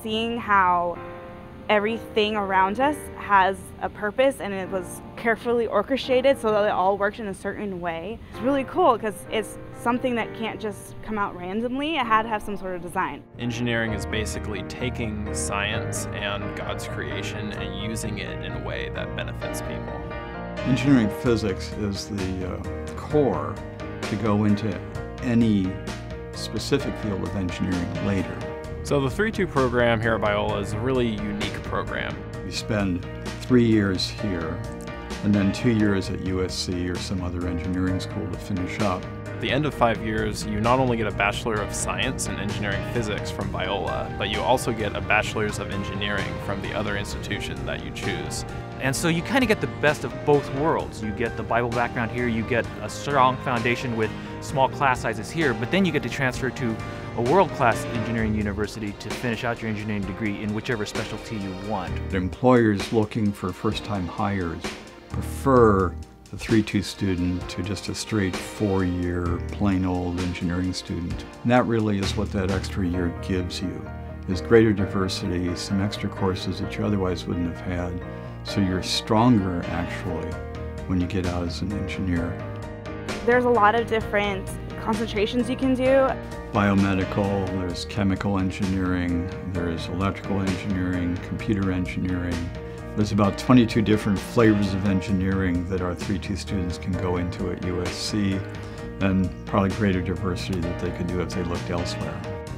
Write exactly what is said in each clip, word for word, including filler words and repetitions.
seeing how everything around us has a purpose and it was carefully orchestrated so that it all worked in a certain way. It's really cool because it's something that can't just come out randomly. It had to have some sort of design. Engineering is basically taking science and God's creation and using it in a way that benefits people. Engineering physics is the uh, core to go into any specific field of engineering later. So the three two program here at Biola is a really unique program. We spend three years here and then two years at U S C or some other engineering school to finish up. At the end of five years, you not only get a Bachelor of Science in Engineering Physics from Biola, but you also get a Bachelor's of Engineering from the other institution that you choose. And so you kind of get the best of both worlds. You get the Bible background here, you get a strong foundation with small class sizes here, but then you get to transfer to a world-class engineering university to finish out your engineering degree in whichever specialty you want. Employers looking for first-time hires prefer the three two student to just a straight four-year plain old engineering student. And that really is what that extra year gives you, is greater diversity, some extra courses that you otherwise wouldn't have had, so you're stronger actually when you get out as an engineer. There's a lot of different concentrations you can do. Biomedical, there's chemical engineering, there's electrical engineering, computer engineering. There's about twenty-two different flavors of engineering that our three two students can go into at U S C, and probably greater diversity that they could do if they looked elsewhere.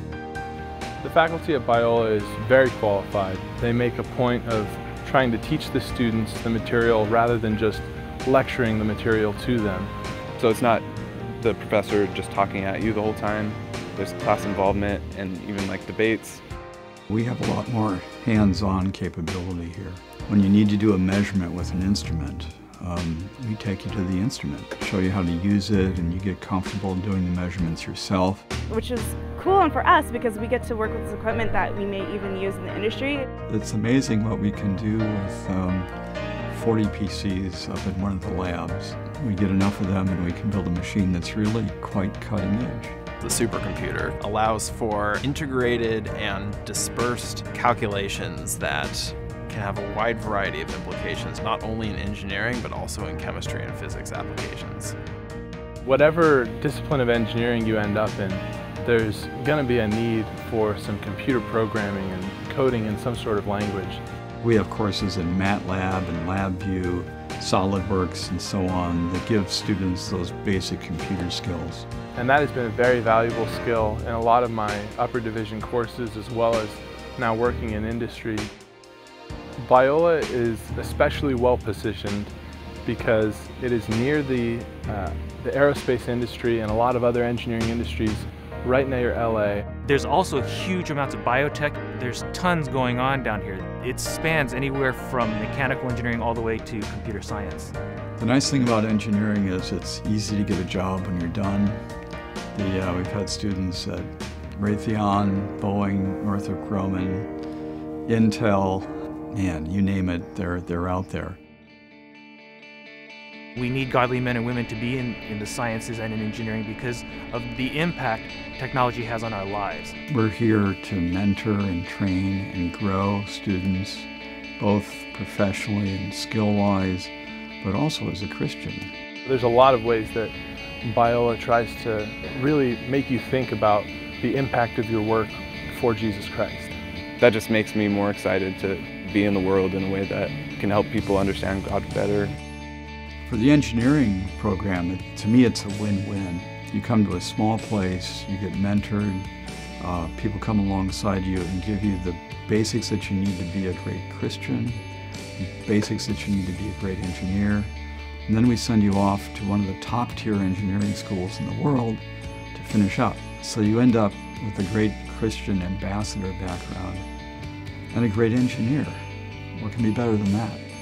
The faculty at Biola is very qualified. They make a point of trying to teach the students the material rather than just lecturing the material to them. So it's not the professor just talking at you the whole time. There's class involvement and even like debates. We have a lot more hands-on capability here. When you need to do a measurement with an instrument, um, we take you to the instrument, show you how to use it, and you get comfortable doing the measurements yourself. Which is cool, and for us because we get to work with this equipment that we may even use in the industry. It's amazing what we can do with um, forty P Cs up in one of the labs. We get enough of them and we can build a machine that's really quite cutting edge. The supercomputer allows for integrated and dispersed calculations that can have a wide variety of implications, not only in engineering, but also in chemistry and physics applications. Whatever discipline of engineering you end up in, there's going to be a need for some computer programming and coding in some sort of language. We have courses in MATLAB and LabVIEW, SolidWorks, and so on that give students those basic computer skills. And that has been a very valuable skill in a lot of my upper division courses, as well as now working in industry. Biola is especially well positioned because it is near the, uh, the aerospace industry and a lot of other engineering industries right near L A. There's also huge amounts of biotech. There's tons going on down here. It spans anywhere from mechanical engineering all the way to computer science. The nice thing about engineering is it's easy to get a job when you're done. The, uh, we've had students at Raytheon, Boeing, Northrop Grumman, Intel, man, you name it, they're, they're out there. We need godly men and women to be in, in the sciences and in engineering because of the impact technology has on our lives. We're here to mentor and train and grow students, both professionally and skill-wise, but also as a Christian. There's a lot of ways that Biola tries to really make you think about the impact of your work for Jesus Christ. That just makes me more excited to be in the world in a way that can help people understand God better. For the engineering program, it, to me it's a win-win. You come to a small place, you get mentored, uh, people come alongside you and give you the basics that you need to be a great Christian, the basics that you need to be a great engineer, and then we send you off to one of the top-tier engineering schools in the world to finish up. So you end up with a great Christian ambassador background and a great engineer. What can be better than that?